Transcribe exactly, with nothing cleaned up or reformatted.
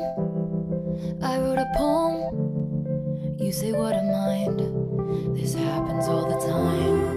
I wrote a poem. You say what a mind. This happens all the time.